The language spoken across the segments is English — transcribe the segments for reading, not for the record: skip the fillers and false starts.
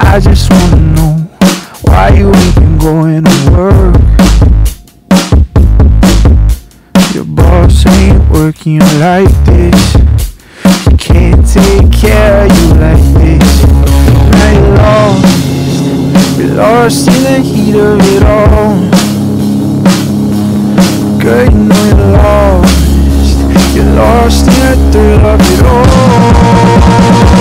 I just wanna know why you ain't been going to work. Your boss ain't working like this. He can't take care of you like this. Now you're lost in the heat of it all. Girl, you know you're lost. You're lost in the thrill of it all.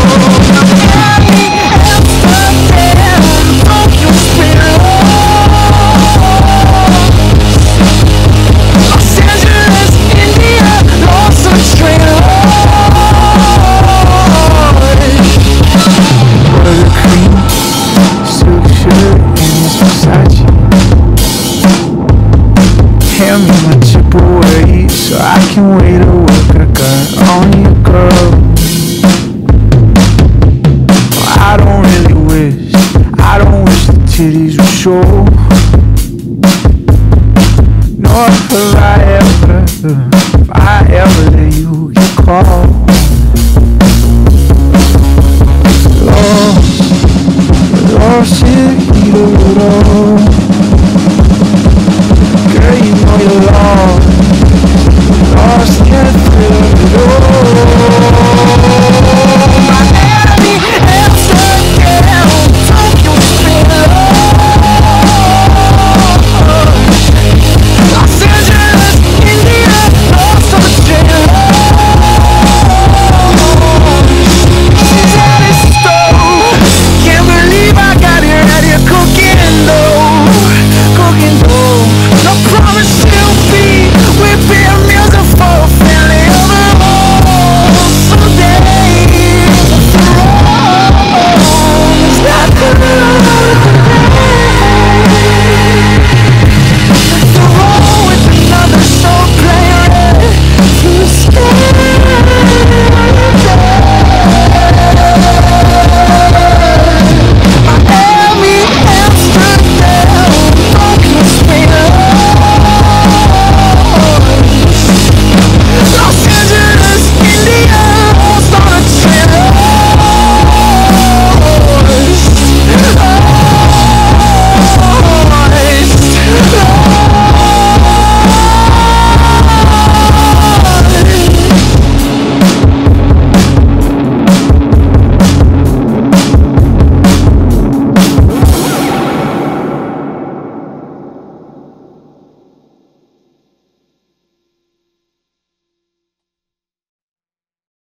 Hand me my chip away so I can wait to work I got on you, girl. I don't wish the titties would show. No, if I ever let you get caught. Lost in